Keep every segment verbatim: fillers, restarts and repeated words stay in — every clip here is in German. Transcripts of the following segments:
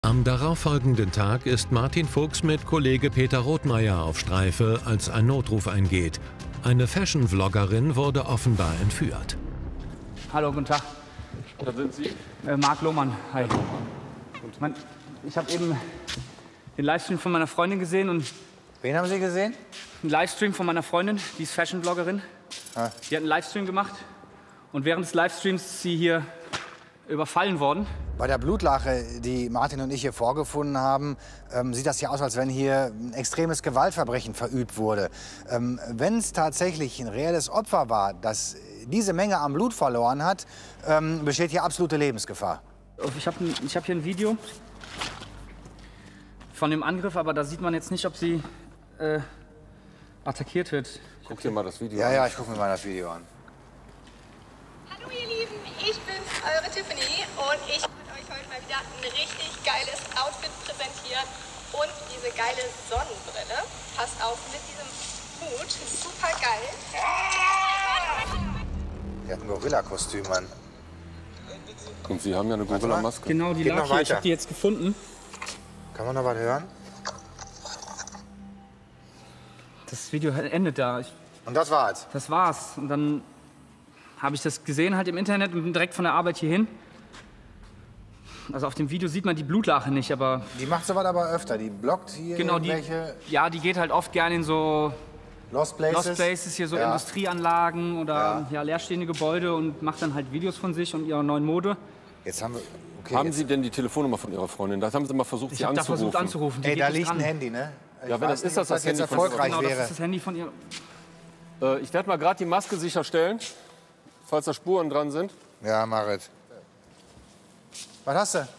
Am darauffolgenden Tag ist Martin Fuchs mit Kollege Peter Rothmeier auf Streife, als ein Notruf eingeht. Eine Fashion-Vloggerin wurde offenbar entführt. Hallo, guten Tag. Da sind Sie? Äh, Marc Lohmann. Hi. Man, ich habe eben den Livestream von meiner Freundin gesehen und... Wen haben Sie gesehen? Einen Livestream von meiner Freundin, die ist Fashion-Vloggerin. Ah. Die hat einen Livestream gemacht und während des Livestreams ist sie hier überfallen worden. Bei der Blutlache, die Martin und ich hier vorgefunden haben, ähm, sieht das ja aus, als wenn hier ein extremes Gewaltverbrechen verübt wurde. Ähm, wenn es tatsächlich ein reelles Opfer war, das diese Menge an Blut verloren hat, ähm, besteht hier absolute Lebensgefahr. Ich habe ich hab hier ein Video von dem Angriff, aber da sieht man jetzt nicht, ob sie äh, attackiert wird. Guck dir mal das Video ja, an. Ja, ich gucke mir mal das Video an. Hallo ihr Lieben, ich bin's, eure Tiffany und ich wollte euch heute mal wieder ein richtig geiles Outfit präsentieren und diese geile Sonnenbrille. Passt auf mit diesem Hut, super geil. Der hat ein Gorilla-Kostüm an. Und Sie haben ja eine Gorilla-Maske. Genau, die Geht lag noch hier. weiter. Ich habe die jetzt gefunden. Kann man noch was hören? Das Video endet da. Ich, Und das war's? das war's. Und dann habe ich das gesehen halt im Internet und bin direkt von der Arbeit hierhin. Also auf dem Video sieht man die Blutlache nicht, aber... Die macht sowas aber öfter. Die blockt hier Genau, die, irgendwelche ja, die geht halt oft gerne in so Lost Places, Lost Places hier so ja. Industrieanlagen oder Ja. ja, leerstehende Gebäude und macht dann halt Videos von sich und ihrer neuen Mode. Jetzt haben wir... Okay, Haben jetzt, Sie denn die Telefonnummer von Ihrer Freundin? Das haben Sie mal versucht, Ich sie habe da anzurufen. versucht anzurufen. Die ey, geht da nicht liegt ein ran. Handy, ne? Ich Ja, wenn weiß das ist, nicht, das ob das das jetzt Handy von erfolgreich Genau, das wäre. ist das Handy von ihr. Äh, ich werde mal gerade die Maske sicherstellen, falls da Spuren dran sind. Ja, Marit. Was hast du?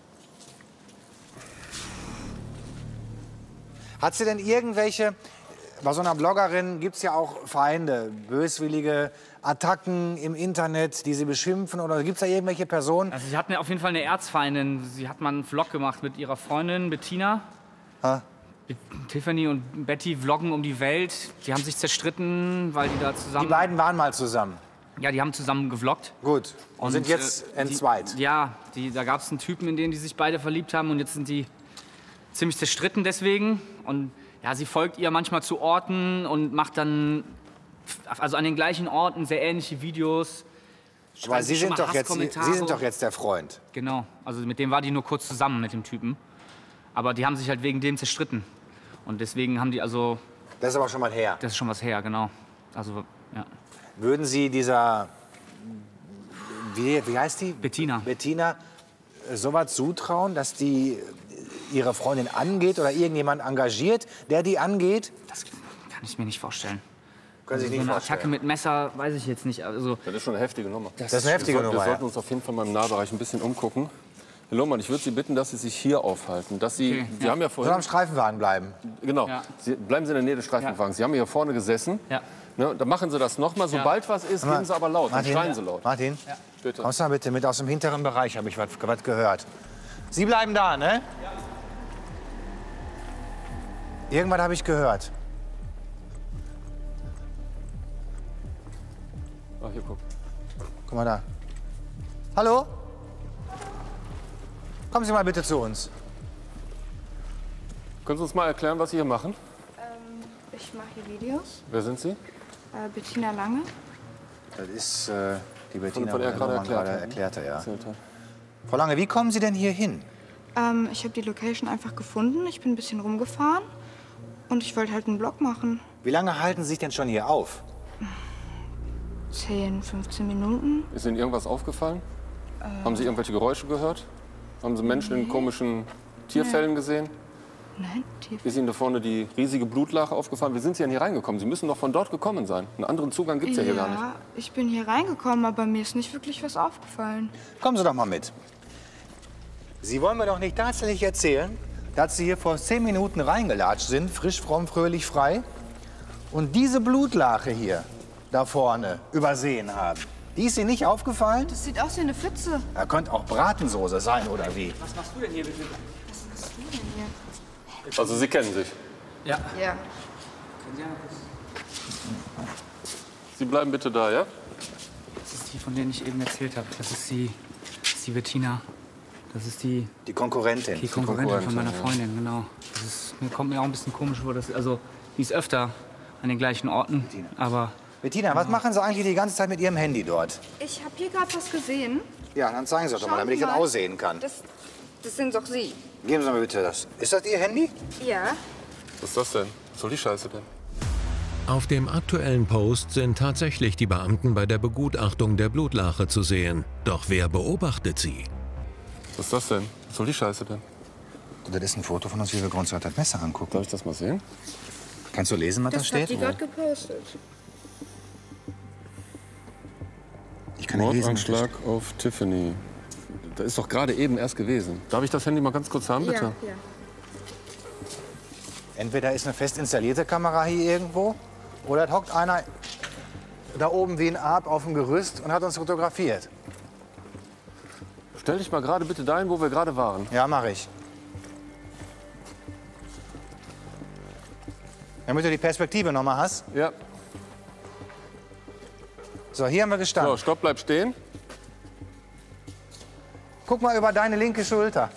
Hat sie denn irgendwelche... Bei so einer Bloggerin gibt es ja auch Feinde, böswillige Attacken im Internet, die sie beschimpfen. Oder gibt es da irgendwelche Personen? Also sie hat eine, auf jeden Fall eine Erzfeindin. Sie hat mal einen Vlog gemacht mit ihrer Freundin Bettina. Ha? Tiffany und Betty vloggen um die Welt. Die haben sich zerstritten, weil die da zusammen... Die beiden waren mal zusammen. Ja, die haben zusammen gevloggt. Gut. Und, sind jetzt äh, entzweit. Die, ja, die, da gab es einen Typen, in den die sich beide verliebt haben. Und jetzt sind die ziemlich zerstritten deswegen. Und ja, sie folgt ihr manchmal zu Orten und macht dann also an den gleichen Orten sehr ähnliche Videos. Aber Sie schon sind, mal doch jetzt, Sie Hasskommentare. sind doch jetzt der Freund. Genau, also mit dem war die nur kurz zusammen, mit dem Typen. Aber die haben sich halt wegen dem zerstritten. Und deswegen haben die also... Das ist aber schon mal her. Das ist schon was her, genau. Also, ja. Würden Sie dieser... Wie, wie heißt die? Bettina. Bettina sowas zutrauen, dass die ihre Freundin angeht oder irgendjemand engagiert, der die angeht? Das kann ich mir nicht vorstellen. Können Sie Also sich so nicht eine vorstellen. Attacke mit Messer, weiß ich jetzt nicht. Also, Das ist schon eine heftige Nummer. Das ist eine heftige wir, sollten- Nummer, Wir ja. sollten uns auf jeden Fall mal im Nahbereich ein bisschen umgucken. Herr Lohmann, ich würde Sie bitten, dass Sie sich hier aufhalten. Dass Sie, Okay, Sie ja. haben ja Soll vorhin... am Streifenwagen bleiben. Genau. Ja. Sie, bleiben Sie in der Nähe des Streifenwagens. Sie haben hier vorne gesessen. ja. Ne, dann machen Sie das noch mal. Sobald was ist, reden Sie aber laut. Dann Martin, schreien Sie laut. Martin, Bitte. kommst du mal bitte mit aus dem hinteren Bereich, habe ich was was gehört. Sie bleiben da, ne? Ja. Irgendwas habe ich gehört. Ah, hier, guck. Guck mal da. Hallo? Kommen Sie mal bitte zu uns. Können Sie uns mal erklären, was Sie hier machen? Ähm, ich mache hier Videos. Wer sind Sie? Äh, Bettina Lange. Das ist äh, die Bettina, von der die gerade Roman erklärt gerade hat, ne? erklärte, ja. Erzählt hat. Frau Lange, wie kommen Sie denn hier hin? Ähm, ich habe die Location einfach gefunden. Ich bin ein bisschen rumgefahren. Und ich wollte halt einen Vlog machen. Wie lange halten Sie sich denn schon hier auf? zehn, fünfzehn Minuten. Ist Ihnen irgendwas aufgefallen? Haben Sie irgendwelche Geräusche gehört? Haben Sie Menschen in komischen Tierfällen gesehen? Nein, tief. Ist Ihnen da vorne die riesige Blutlache aufgefallen? Wie sind Sie denn hier reingekommen? Sie müssen doch von dort gekommen sein. Einen anderen Zugang gibt es ja hier gar nicht. Ja, ich bin hier reingekommen, aber mir ist nicht wirklich was aufgefallen. Kommen Sie doch mal mit. Sie wollen mir doch nicht tatsächlich erzählen, dass Sie hier vor zehn Minuten reingelatscht sind, frisch, fromm, fröhlich, frei, und diese Blutlache hier da vorne übersehen haben. Die ist Ihnen nicht aufgefallen? Das sieht aus wie eine Pfütze. Da könnte auch Bratensoße sein, oder wie? Was machst du denn hier bitte? Was machst du denn hier? Also Sie kennen sich. Ja. Ja. Sie bleiben bitte da, ja? Das ist die, von der ich eben erzählt habe. Das ist die, das ist die Bettina. Das ist die, Die Konkurrentin. die Konkurrentin von meiner ja. Freundin, genau. Das ist, mir kommt mir auch ein bisschen komisch vor. Dass, also, die ist öfter an den gleichen Orten, aber... Bettina, was machen Sie eigentlich die ganze Zeit mit Ihrem Handy dort? Ich habe hier gerade was gesehen. Ja, dann zeigen Sie doch Schauen mal, damit ich Sie das mal. aussehen kann. Das, das sind doch Sie. Geben Sie mal bitte das. Ist das Ihr Handy? Ja. Was ist das denn? Was soll die Scheiße denn? Auf dem aktuellen Post sind tatsächlich die Beamten bei der Begutachtung der Blutlache zu sehen. Doch wer beobachtet sie? Was ist das denn? Was soll die Scheiße denn? Das ist ein Foto von uns, wie wir uns gerade das Messer angucken. Darf ich das mal sehen? Kannst du lesen, was da Das hat steht? die gerade gepostet. Ich kann nicht lesen. Mordanschlag auf Tiffany. Da ist doch gerade eben erst gewesen. Darf ich das Handy mal ganz kurz haben, bitte? Ja, ja. Entweder ist eine fest installierte Kamera hier irgendwo oder es hockt einer da oben wie ein Arp auf dem Gerüst und hat uns fotografiert. Stell dich mal gerade bitte dahin, wo wir gerade waren. Ja, mache ich. Damit du die Perspektive noch mal hast. Ja. So, hier haben wir So, gestanden. stopp, bleib stehen. Guck mal über deine linke Schulter.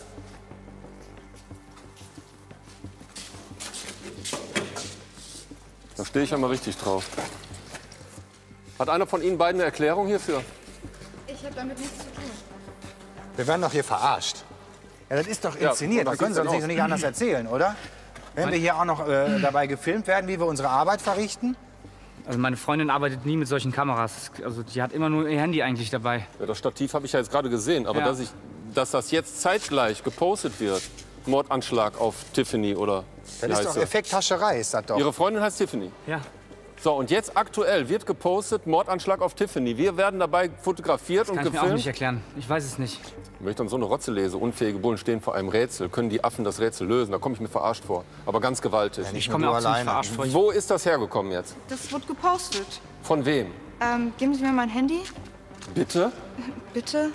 Da stehe ich ja mal richtig drauf. Hat einer von Ihnen beiden eine Erklärung hierfür? Ich habe damit nichts zu tun. Wir werden doch hier verarscht. Ja, das ist doch Ja, inszeniert. und was das können Sie sieht's uns denn nicht, nicht anders erzählen, oder? Wenn wir hier auch noch äh, dabei gefilmt werden, wie wir unsere Arbeit verrichten. Also meine Freundin arbeitet nie mit solchen Kameras. Also die hat immer nur ihr Handy eigentlich dabei. Ja, das Stativ habe ich ja jetzt gerade gesehen. Aber Ja. dass, ich, dass das jetzt zeitgleich gepostet wird, Mordanschlag auf Tiffany oder Das wie ist heißt doch sie? Effekthascherei, ist das doch. Ihre Freundin heißt Tiffany. Ja. So, und jetzt aktuell wird gepostet, Mordanschlag auf Tiffany. Wir werden dabei fotografiert und Kann ich mir auch nicht gefilmt. erklären. Ich weiß es nicht. Wenn ich dann so eine Rotze lese, unfähige Bullen stehen vor einem Rätsel, können die Affen das Rätsel lösen, da komme ich mir verarscht vor. Aber ganz gewaltig. Ja, nicht Ich nur komme du mir auch ziemlich alleine. verarscht vor. Ich, Wo ist das hergekommen jetzt? Das wird gepostet. Von wem? Ähm, geben Sie mir mein Handy, Bitte? bitte.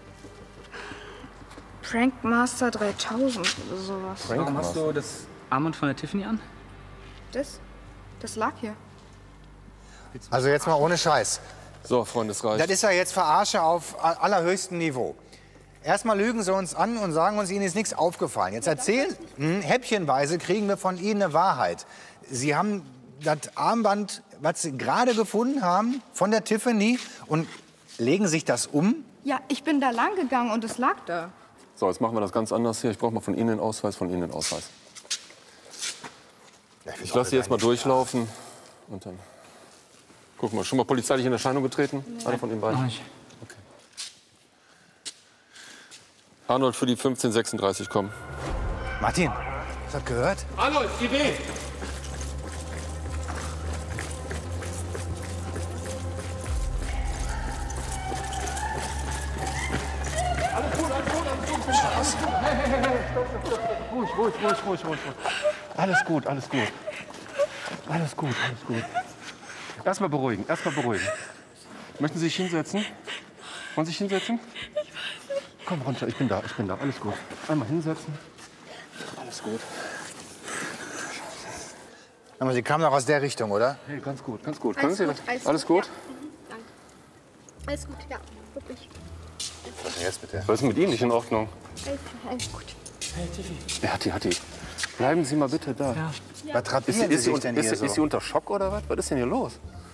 Prankmaster dreitausend oder sowas. warum hast du das Armband von der Tiffany an? Das? Das lag hier. Also jetzt mal ohne Scheiß. So, Freundesreich. Das ist ja jetzt Verarsche auf allerhöchstem Niveau. Erstmal lügen Sie uns an und sagen uns, Ihnen ist nichts aufgefallen. Jetzt erzählen, hm, häppchenweise kriegen wir von Ihnen eine Wahrheit. Sie haben das Armband, was Sie gerade gefunden haben, von der Tiffany und legen sich das um. Ja, ich bin da lang gegangen und es lag da. So, jetzt machen wir das ganz anders hier. Ich brauche mal von Ihnen den Ausweis, von Ihnen den Ausweis. Ich lasse Sie jetzt mal durchlaufen und dann... Guck mal, schon mal polizeilich in Erscheinung getreten? Einer von Ihnen beiden? Noch nicht. Arnold für die fünfzehn sechsunddreißig, komm. Martin, hast du das gehört? Arnold, Idee! Ruhig, ruhig, ruhig, ruhig, ruhig. Alles gut, alles gut. Alles gut, alles gut. Erstmal beruhigen, erstmal beruhigen. Möchten Sie sich hinsetzen? Wollen Sie sich hinsetzen? Ich weiß nicht. Komm runter, ich bin da, ich bin da, alles gut. Einmal hinsetzen. Alles gut. Aber Sie kamen doch aus der Richtung, oder? Hey, ganz gut, ganz gut. Können Sie das? Alles gut? Ja. Mhm, danke. Alles gut, ja, wirklich. Was denn jetzt bitte? Was ist mit Ihnen nicht in Ordnung? Alles, alles gut. Ja, Hatti, Hatti. Bleiben Sie mal bitte da. Ja. Was Ist, trapieren sie, Sie ist, sie, sich denn ist, hier sie, so? ist sie unter Schock oder was? Was ist denn hier los?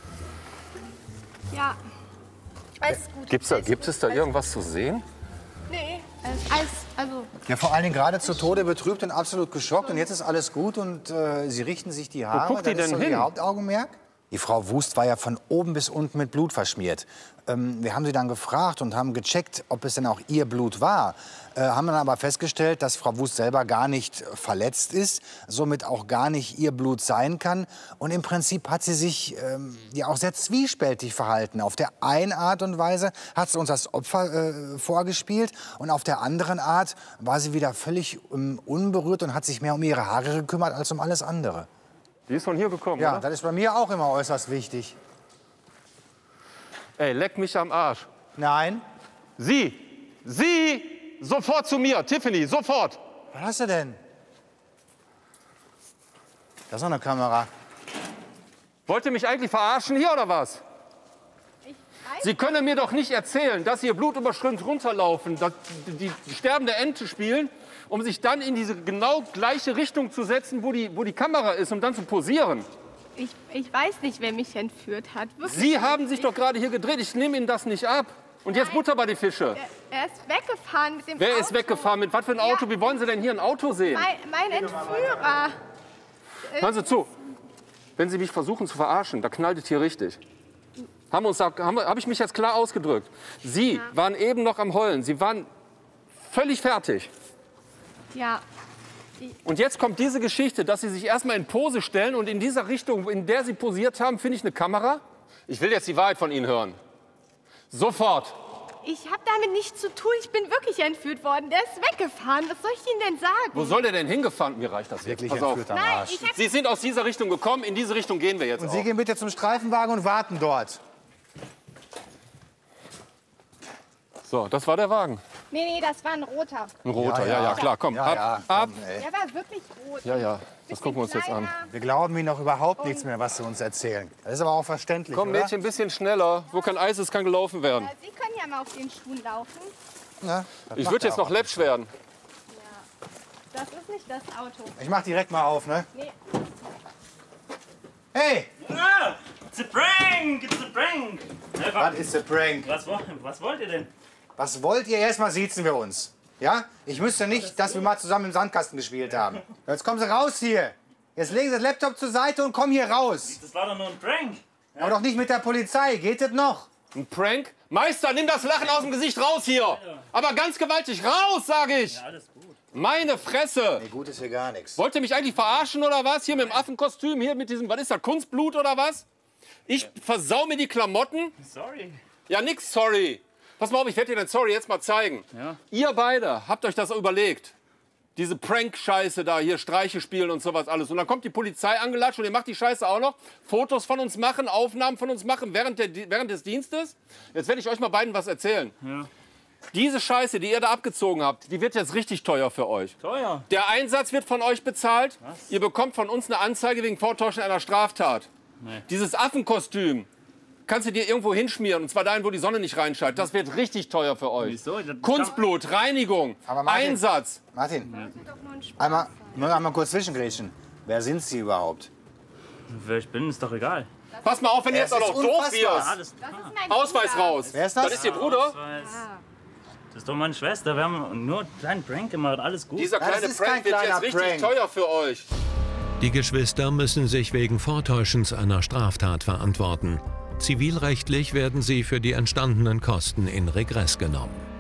Ja. Alles gut. Gibt's da, alles gibt gut, es da alles- irgendwas zu sehen? Nee, alles, alles, also, Ja, vor allen Dingen gerade zu Tode betrübt und absolut geschockt. Und jetzt ist alles gut und äh, Sie richten sich die Haare. guckt die Das ist denn so hin? Ihr Hauptaugenmerk? Die Frau Wust war ja von oben bis unten mit Blut verschmiert. Ähm, wir haben sie dann gefragt und haben gecheckt, ob es denn auch ihr Blut war. Äh, haben dann aber festgestellt, dass Frau Wust selber gar nicht verletzt ist, somit auch gar nicht ihr Blut sein kann. Und im Prinzip hat sie sich ähm, ja auch sehr zwiespältig verhalten. Auf der einen Art und Weise hat sie uns das Opfer äh, vorgespielt und auf der anderen Art war sie wieder völlig ähm, unberührt und hat sich mehr um ihre Haare gekümmert als um alles andere. Die ist von hier gekommen, Ja, oder? das ist bei mir auch immer äußerst wichtig. Ey, leck mich am Arsch. Nein. Sie! Sie! Sofort zu mir! Tiffany, sofort! Was hast du denn? Da ist noch eine Kamera. Wollt ihr mich eigentlich verarschen hier oder was? Sie können mir doch nicht erzählen, dass hier blutüberströmt runterlaufen, dass die, die sterbende Ente spielen, um sich dann in diese genau gleiche Richtung zu setzen, wo die, wo die Kamera ist, um dann zu posieren. Ich, ich weiß nicht, wer mich entführt hat. Wirklich. Sie haben sich doch gerade hier gedreht. Ich nehme Ihnen das nicht ab. Und jetzt Butter bei die Fische. Er, er ist weggefahren mit dem Wer Auto. ist weggefahren? Mit was für ein Auto? Ja. Wie wollen Sie denn hier ein Auto sehen? Mein, mein Entführer. Hören Sie zu. Wenn Sie mich versuchen zu verarschen, da knallt es hier richtig. Haben uns, habe hab ich mich jetzt klar ausgedrückt? Sie ja. waren eben noch am Heulen. Sie waren völlig fertig. Ja. Und jetzt kommt diese Geschichte, dass Sie sich erstmal in Pose stellen und in dieser Richtung, in der Sie posiert haben, finde ich eine Kamera. Ich will jetzt die Wahrheit von Ihnen hören. Sofort. Ich habe damit nichts zu tun. Ich bin wirklich entführt worden. Der ist weggefahren. Was soll ich Ihnen denn sagen? Wo soll der denn hingefahren? Mir reicht das Wirklich jetzt. Pass entführt auf. am Nein, Arsch. ich hab... Sie sind aus dieser Richtung gekommen. In diese Richtung gehen wir jetzt Und auch. Sie gehen bitte zum Streifenwagen und warten dort. So, das war der Wagen. Nee, nee, das war ein roter. Ein roter, ja, Ja, ja, ja. klar. Komm, Ja, ab, ja, ab. komm, ey. Der war wirklich rot. Ja, ja, das gucken wir uns jetzt an. Wir glauben Ihnen auch überhaupt nichts mehr, was Sie uns erzählen. Das ist aber auch verständlich, Komm, oder? Mädchen, ein bisschen schneller. Wo kein Eis ist, kann gelaufen werden. Sie können ja mal auf den Schuhen laufen. Ja, das Ich macht würde er jetzt noch auch. läppsch werden. Das ist nicht das Auto. Ich mach direkt mal auf, ne? Nee. Hey, Ah, it's a prank! It's a prank! was ist a prank? Was, wo- was wollt ihr denn? Was wollt ihr? Erstmal siezen wir uns. Ja? Ich wüsste nicht, dass wir mal zusammen im Sandkasten gespielt haben. Jetzt kommen Sie raus hier. Jetzt legen Sie das Laptop zur Seite und kommen hier raus. Das war doch nur ein Prank. Aber doch nicht mit der Polizei. Geht das noch? Ein Prank? Meister, nimm das Lachen aus dem Gesicht raus hier. Aber ganz gewaltig raus, sage ich. Alles gut. Meine Fresse. Nee, gut ist hier gar nichts. Wollt ihr mich eigentlich verarschen oder was? Hier mit dem Affenkostüm, hier mit diesem, was ist das, Kunstblut oder was? Ich versau mir die Klamotten? Sorry. Ja, nix sorry. Pass mal auf, ich werde dir den Sorry jetzt mal zeigen. Ja. Ihr beide habt euch das überlegt. Diese Prank-Scheiße da, hier Streiche spielen und sowas alles. Und dann kommt die Polizei angelatscht und ihr macht die Scheiße auch noch. Fotos von uns machen, Aufnahmen von uns machen während, der, während des Dienstes. Jetzt werde ich euch mal beiden was erzählen. Ja. Diese Scheiße, die ihr da abgezogen habt, die wird jetzt richtig teuer für euch. Teuer. Der Einsatz wird von euch bezahlt. Was? Ihr bekommt von uns eine Anzeige wegen Vortäuschen einer Straftat. Nee. Dieses Affenkostüm kannst du dir irgendwo hinschmieren, und zwar dahin, wo die Sonne nicht reinscheint. Das wird richtig teuer für euch. Wieso? Das- Kunstblut, Reinigung, Aber Martin- Einsatz. Martin, Doch nur ein Spaß. einmal, nur einmal kurz zwischengrätschen. Wer sind Sie überhaupt? Wer ich bin, ist doch egal. Pass mal auf, wenn du Es jetzt auch ist noch doof unfassbar. wirst. Alles Das klar. ist mein Ausweis Bruder. raus. Wer ist das? Das ist Ihr Bruder? Ausweis. Das ist doch meine Schwester. Wir haben nur einen kleinen Prank gemacht. Alles gut. Dieser Das kleine ist Prank kein wird kleiner jetzt richtig Prank. teuer für euch. Die Geschwister müssen sich wegen Vortäuschens einer Straftat verantworten. Zivilrechtlich werden sie für die entstandenen Kosten in Regress genommen.